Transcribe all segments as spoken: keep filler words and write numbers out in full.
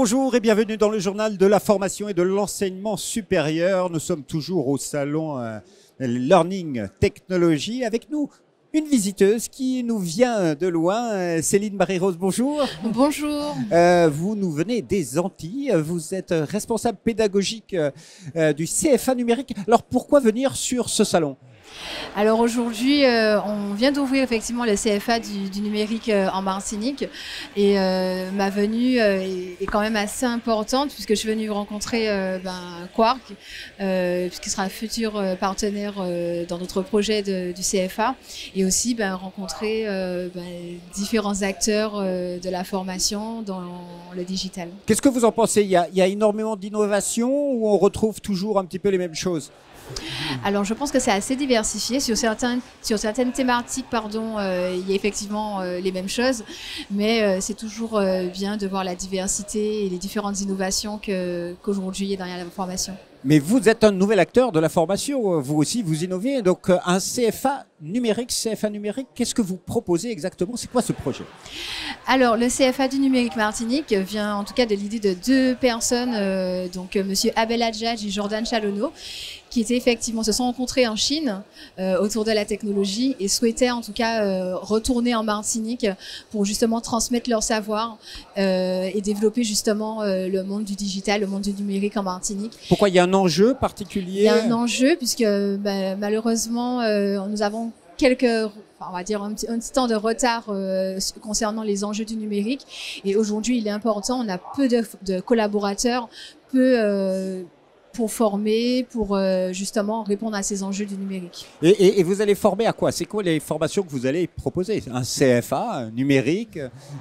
Bonjour et bienvenue dans le journal de la formation et de l'enseignement supérieur. Nous sommes toujours au salon euh, Learning Technology. Avec nous, une visiteuse qui nous vient de loin, euh, Céline Marie-Rose, bonjour. Bonjour. Euh, vous nous venez des Antilles, vous êtes responsable pédagogique euh, du C F A numérique. Alors pourquoi venir sur ce salon ? Alors aujourd'hui, euh, on vient d'ouvrir effectivement le C F A du, du numérique euh, en Martinique et euh, ma venue euh, est, est quand même assez importante puisque je suis venue rencontrer euh, ben, Quark, euh, puisqu'il sera un futur euh, partenaire euh, dans notre projet de, du C F A, et aussi ben, rencontrer euh, ben, différents acteurs euh, de la formation dans le digital. Qu'est-ce que vous en pensez ? il y, a, il y a énormément d'innovations ou on retrouve toujours un petit peu les mêmes choses ? Alors je pense que c'est assez diversifié. Sur, certains, sur certaines thématiques, pardon, euh, il y a effectivement euh, les mêmes choses, mais euh, c'est toujours euh, bien de voir la diversité et les différentes innovations que, qu'aujourd'hui il y a derrière la formation. Mais vous êtes un nouvel acteur de la formation, vous aussi vous innovez, donc un C F A numérique, C F A numérique, qu'est-ce que vous proposez exactement ? C'est quoi ce projet ? Alors le C F A du numérique Martinique vient en tout cas de l'idée de deux personnes, euh, donc euh, monsieur Abel Adjadj et Jordan Chalonneau, qui étaient effectivement, se sont rencontrés en Chine euh, autour de la technologie et souhaitaient en tout cas euh, retourner en Martinique pour justement transmettre leur savoir euh, et développer justement euh, le monde du digital, le monde du numérique en Martinique. Pourquoi il y a un enjeu particulier ? Il y a un enjeu puisque bah, malheureusement euh, nous avons quelques, enfin, on va dire un petit, un petit temps de retard euh, concernant les enjeux du numérique, et aujourd'hui il est important, on a peu de, de collaborateurs, peu euh, pour former, pour euh, justement répondre à ces enjeux du numérique. Et, et, et vous allez former à quoi ? C'est quoi les formations que vous allez proposer ? Un C F A un numérique ?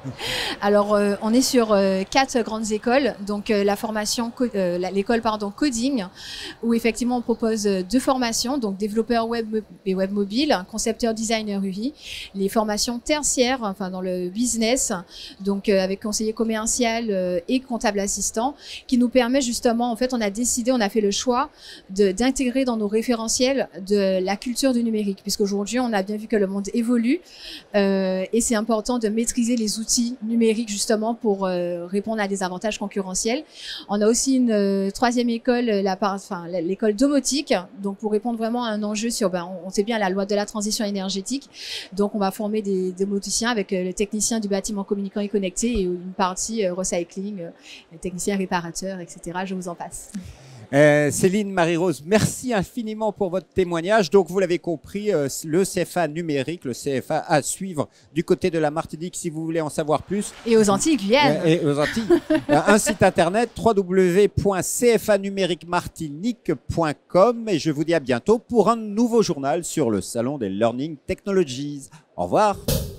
Alors, euh, on est sur euh, quatre grandes écoles. Donc, euh, la formation, euh, l'école pardon coding, où effectivement on propose euh, deux formations, donc développeur web et web mobile, concepteur designer U I. Les formations tertiaires, enfin dans le business, donc euh, avec conseiller commercial euh, et comptable assistant, qui nous permet justement, en fait, on a décidé, on a fait le choix de, d'intégrer dans nos référentiels de la culture du numérique, puisqu'aujourd'hui on a bien vu que le monde évolue euh, et c'est important de maîtriser les outils numériques justement pour euh, répondre à des avantages concurrentiels. On a aussi une euh, troisième école, la part, enfin l'école domotique, donc pour répondre vraiment à un enjeu sur, ben, on, on sait bien la loi de la transition énergétique, donc on va former des domoticiens avec euh, le technicien du bâtiment communicant et connecté et une partie euh, recycling, euh, le technicien réparateur, et cetera. Je vous en passe. Euh, Céline Marie-Rose, merci infiniment pour votre témoignage. Donc, vous l'avez compris, euh, le C F A numérique, le C F A à suivre du côté de la Martinique si vous voulez en savoir plus. Et aux Antilles, Guyane. Euh, et aux Antilles. Un site internet w w w point c f a numérique martinique point com et je vous dis à bientôt pour un nouveau journal sur le salon des Learning Technologies. Au revoir.